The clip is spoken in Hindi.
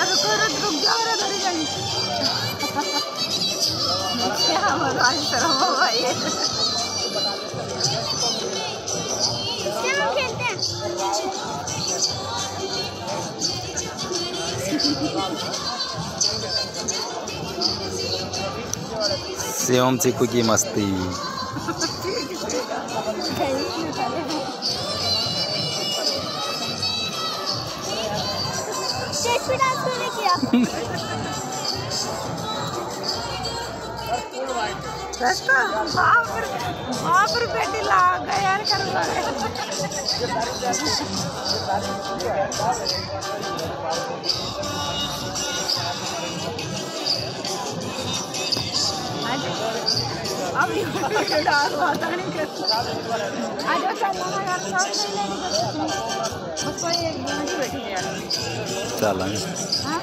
रुको रुक जाओ रे धरी जानी क्या मजा आई तरह भाई चलो खेलते हैं शिवम चिकू की मस्ती। आप बेटी ला गए यार कर अब डाल आता नहीं कर आज चलना यार सब उसको एक मिनट बैठी यार चल हां